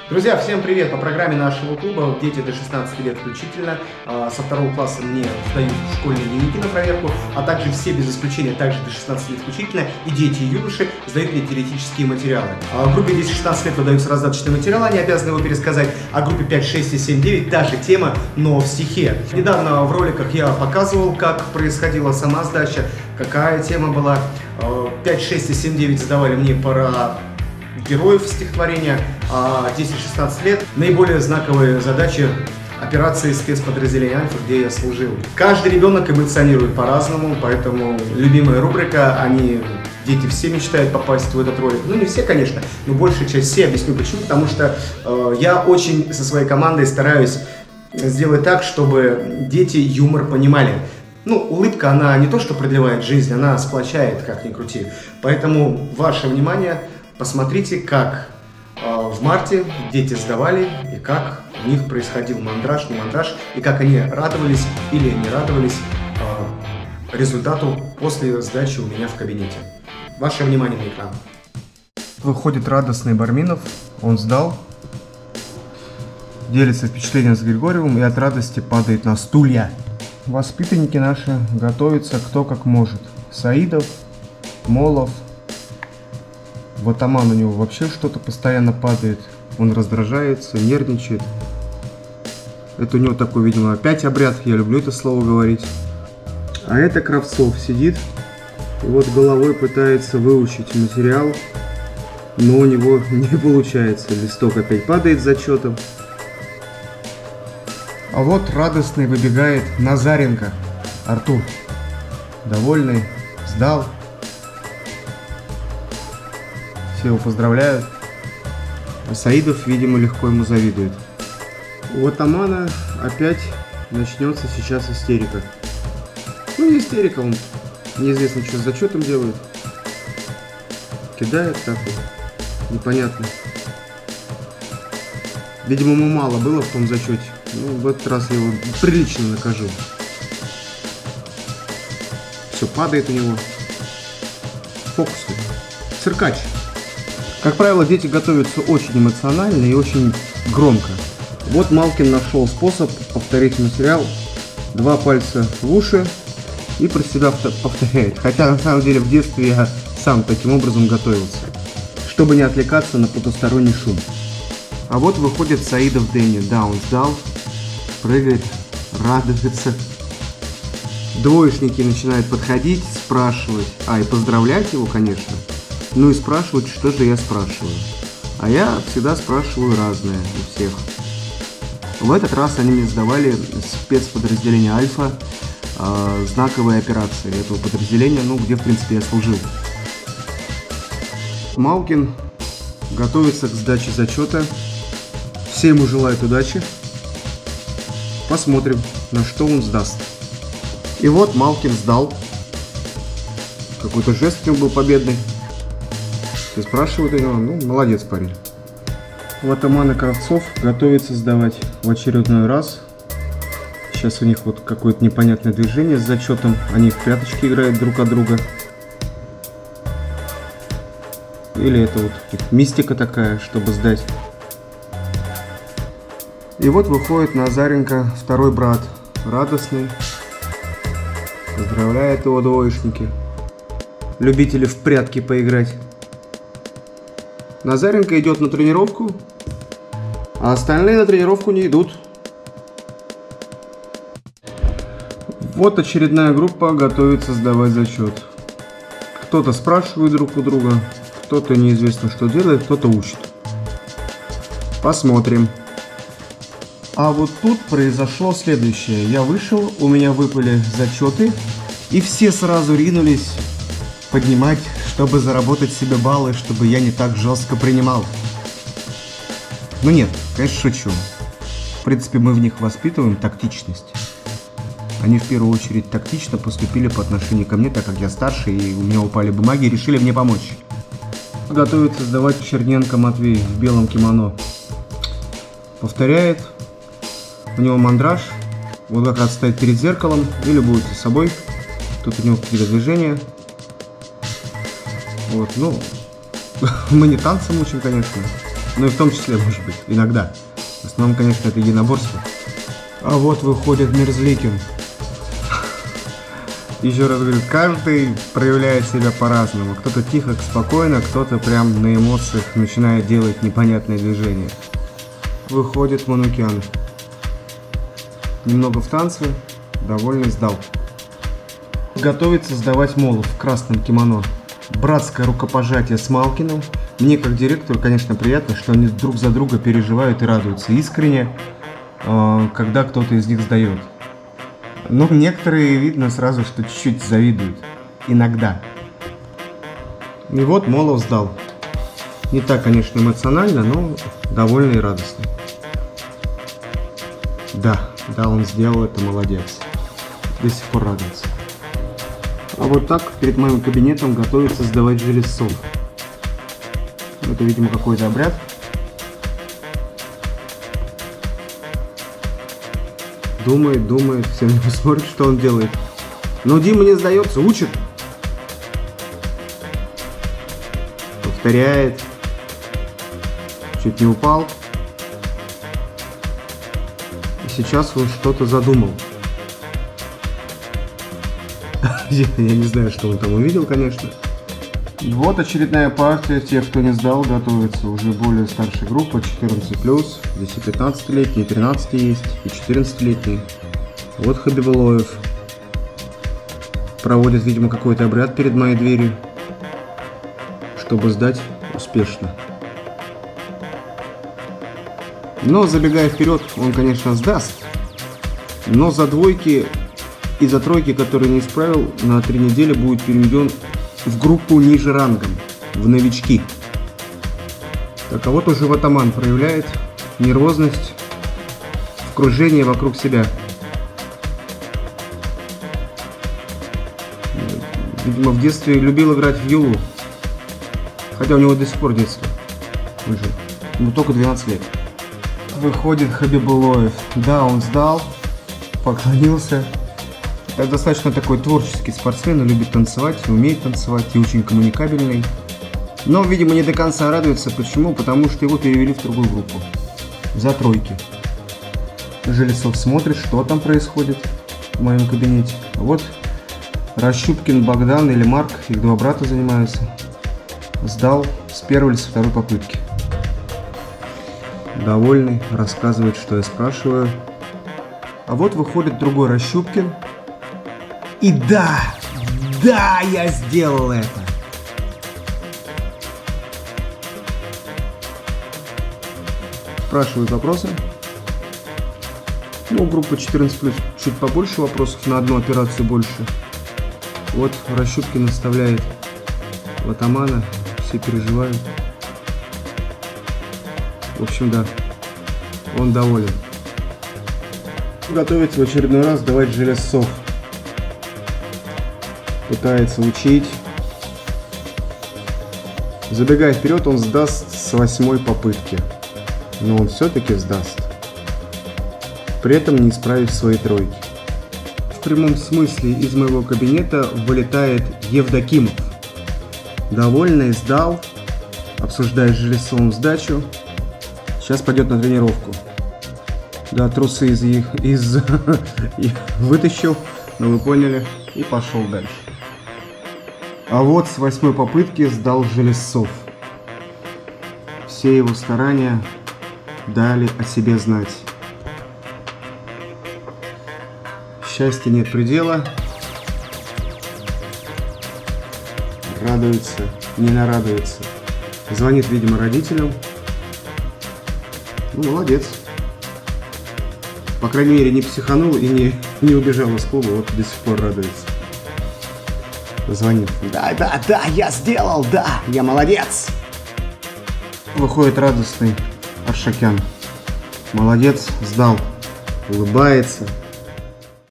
Друзья, всем привет! По программе нашего клуба дети до 16 лет включительно со 2 класса мне сдают школьные дневники на проверку, а также все без исключения, также до 16 лет включительно, и дети, и юноши сдают мне теоретические материалы. В группе 10-16 лет выдаются раздаточный материал, они обязаны его пересказать, а группе 5, 6 и 7, 9 та же тема, но в стихе. Недавно в роликах я показывал, как происходила сама сдача, какая тема была. 5, 6 и 7, 9 задавали мне про героев стихотворения, а 10-16 лет наиболее знаковые задачи операции спецподразделения Альфа, где я служил. Каждый ребенок эмоционирует по-разному, поэтому любимая рубрика, дети все мечтают попасть в этот ролик. Ну, не все, конечно, но большая часть все. Объясню почему. Потому что я очень со своей командой стараюсь сделать так, чтобы дети юмор понимали. Ну, улыбка, она не то, что продлевает жизнь, она сплочает, как ни крути. Поэтому ваше внимание, посмотрите, как в марте дети сдавали, и как у них происходил мандраж, не мандраж, и как они радовались или не радовались результату после сдачи у меня в кабинете. Ваше внимание на экран. Выходит радостный Барминов, он сдал, делится впечатлением с Григорьевым и от радости падает на стулья. Воспитанники наши готовятся кто как может. Саидов, Молов. В атаман у него вообще что-то постоянно падает. Он раздражается, нервничает. Это у него такой, видимо, опять обряд. Я люблю это слово говорить. А это Кравцов сидит и вот головой пытается выучить материал, но у него не получается. Листок опять падает с зачетом. А вот радостный выбегает Назаренко. Артур. Довольный, сдал. Все его поздравляют. А Саидов, видимо, легко ему завидует. У атамана опять начнется сейчас истерика. Ну, не истерика, он неизвестно, что с зачетом делает. Кидает так вот. Непонятно. Видимо, ему мало было в том зачете. Ну, в этот раз я его прилично накажу. Все, падает у него. Фокусник. Циркач. Как правило, дети готовятся очень эмоционально и очень громко. Вот Малкин нашел способ повторить материал. 2 пальца в уши и про себя повторяет. Хотя на самом деле в детстве я сам таким образом готовился, чтобы не отвлекаться на потусторонний шум. А вот выходит Саидов Дэнни. Да, он сдал, прыгает, радуется. Двоечники начинают подходить, спрашивать, и поздравлять его, конечно. Ну и спрашивают, что же я спрашиваю. А я всегда спрашиваю разное у всех. В этот раз они мне сдавали спецподразделение Альфа, знаковые операции этого подразделения, ну где в принципе я служил. Малкин готовится к сдаче зачета. Все ему желают удачи. Посмотрим, на что он сдаст. И вот Малкин сдал. Какой-то жест у него был победный. Все спрашивают у него, ну, молодец парень. Вот атаман и Кравцов готовится сдавать в очередной раз. Сейчас у них вот какое-то непонятное движение с зачетом. Они в пряточки играют друг от друга. Или это вот мистика такая, чтобы сдать. И вот выходит Назаренко, второй брат, радостный. Поздравляет его двоечники. Любители в прятки поиграть. Назаренко идет на тренировку, а остальные на тренировку не идут. Вот очередная группа готовится сдавать зачет. Кто-то спрашивает друг у друга, кто-то неизвестно что делает, кто-то учит. Посмотрим. А вот тут произошло следующее. Я вышел, у меня выпали зачеты, и все сразу ринулись поднимать, чтобы заработать себе баллы, чтобы я не так жестко принимал. Ну нет, конечно, шучу. В принципе, мы в них воспитываем тактичность. Они в первую очередь тактично поступили по отношению ко мне, так как я старше, и у меня упали бумаги и решили мне помочь. Готовится сдавать Черненко Матвей в белом кимоно. Повторяет. У него мандраж. Вот как раз стоит перед зеркалом и любуется собой. Тут у него какие-то движения. Вот, ну, мы не танцем учим, конечно. Ну и в том числе, может быть, иногда. В основном, конечно, это единоборство. А вот выходит Мерзликин. Еще раз говорю, каждый проявляет себя по-разному. Кто-то тихо, спокойно, кто-то прям на эмоциях начинает делать непонятные движения. Выходит Манукян. Немного в танце, довольно сдал. Готовится сдавать Молов в красном кимоно. Братское рукопожатие с Малкиным. Мне, как директору, конечно, приятно, что они друг за друга переживают и радуются искренне, когда кто-то из них сдает. Но некоторые, видно сразу, что чуть-чуть завидуют. Иногда. И вот Молов сдал. Не так, конечно, эмоционально, но довольно и радостно. Да, он сделал это, молодец. До сих пор радуется. А вот так перед моим кабинетом готовится сдавать Железцов. Это, видимо, какой-то обряд. Думает, все на него смотрят, что он делает. Но Дима не сдается, учит. Повторяет. Чуть не упал. И сейчас он что-то задумал. Я не знаю, что он там увидел, конечно. Вот очередная партия. Тех, кто не сдал, готовится уже более старшая группа, 14+. Здесь и 15-летний, и 13 есть, и 14-летний. Вот Хабибулоев. Проводит, видимо, какой-то обряд перед моей дверью, чтобы сдать успешно. Но, забегая вперед, он, конечно, сдаст. Но за двойки и за тройки, которые не исправил, на 3 недели будет переведен в группу ниже рангом, в новички. Так, а вот уже Ватаман проявляет нервозность, кружение вокруг себя. Видимо, в детстве любил играть в Юлу. Хотя у него до сих пор детство. Ему только 12 лет. Выходит Хабибулоев. Да, он сдал, поклонился. Это достаточно такой творческий спортсмен, он любит танцевать, умеет танцевать и очень коммуникабельный. Но, видимо, не до конца радуется. Почему? Потому что его перевели в другую группу. За тройки. Железцов смотрит, что там происходит в моем кабинете. Вот Рощупкин, Богдан или Марк, их два брата занимаются. Сдал с первой или со второй попытки. Довольный, рассказывает, что я спрашиваю. А вот выходит другой Рощупкин. И да, я сделал это. Спрашивают вопросы. Ну, группа 14+, чуть побольше вопросов, на одну операцию больше. Вот Рощупкин наставляет Ватамана, все переживают. В общем, да, он доволен. Готовится в очередной раз сдавать Железцов. Пытается учить. Забегая вперед, он сдаст с 8-й попытки. Но он все-таки сдаст. При этом не исправив свои тройки. В прямом смысле из моего кабинета вылетает Евдокимов. Довольный, сдал. Обсуждает с Железцовым сдачу. Сейчас пойдет на тренировку. Да, трусы из вытащил, но вы поняли, и пошел дальше. А вот с 8-й попытки сдал Железцов. Все его старания дали о себе знать. Счастья нет предела. Радуется, не нарадуется. Звонит, видимо, родителям. Ну, молодец. По крайней мере, не психанул и не убежал из клуба, вот до сих пор радуется. Звонит. Да, я сделал, да, я молодец. Выходит радостный Аршакян. Молодец, сдал. Улыбается.